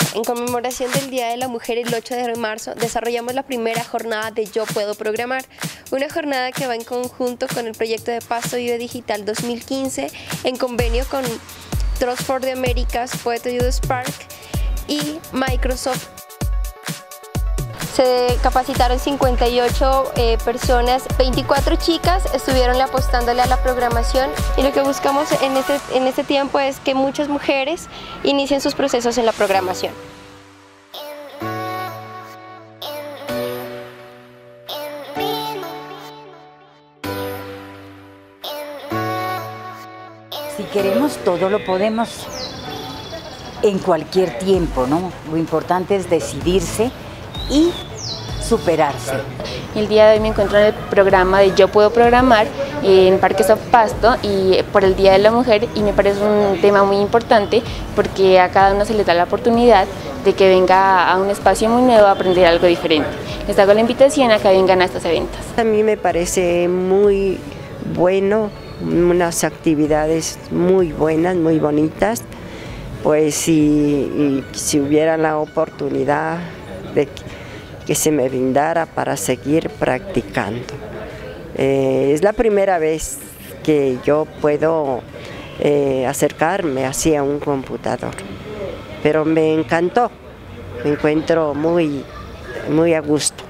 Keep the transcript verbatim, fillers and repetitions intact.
En conmemoración del Día de la Mujer el ocho de marzo, desarrollamos la primera jornada de Yo Puedo Programar, una jornada que va en conjunto con el proyecto de Pasto Vive Digital dos mil quince, en convenio con Trust for the Americas, Poeta Youth Spark y Microsoft. Se capacitaron cincuenta y ocho eh, personas, veinticuatro chicas estuvieron apostándole a la programación, y lo que buscamos en este, en este tiempo es que muchas mujeres inicien sus procesos en la programación. Si queremos, todo lo podemos en cualquier tiempo, ¿no? Lo importante es decidirse y superarse. El día de hoy me encuentro en el programa de Yo Puedo Programar en Parque Soft Pasto y por el Día de la Mujer, y me parece un tema muy importante porque a cada uno se le da la oportunidad de que venga a un espacio muy nuevo a aprender algo diferente. Les hago la invitación a que vengan a estos eventos. A mí me parece muy bueno, unas actividades muy buenas, muy bonitas, pues si, si hubiera la oportunidad de que se me brindara para seguir practicando. Eh, es la primera vez que yo puedo eh, acercarme hacia un computador, pero me encantó, me encuentro muy, muy a gusto.